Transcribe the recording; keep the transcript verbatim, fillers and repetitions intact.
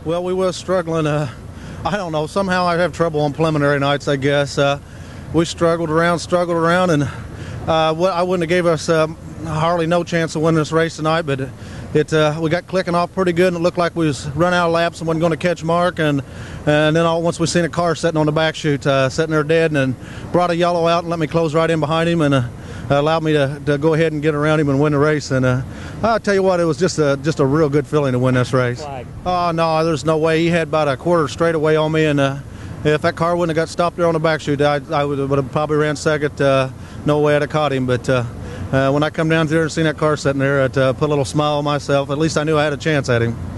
Well, we were struggling. Uh, I don't know. Somehow I have trouble on preliminary nights, I guess. Uh, we struggled around, struggled around, and uh, what I wouldn't have gave us uh, hardly no chance of winning this race tonight, but it, it uh, we got clicking off pretty good, and it looked like we was run out of laps and wasn't going to catch Mark, and and then all once we seen a car sitting on the back chute, uh, sitting there dead, and brought a yellow out and let me close right in behind him, and uh, allowed me to, to go ahead and get around him and win the race. And uh, I'll tell you what, it was just a just a real good feeling to win this race. Flag. Oh no, there's no way. He had about a quarter straightaway on me, and uh, if that car wouldn't have got stopped there on the back chute, I, I would have probably ran second. Uh, no way I'd have caught him, but uh, uh, when I come down there and seen that car sitting there, it uh, put a little smile on myself. At least I knew I had a chance at him.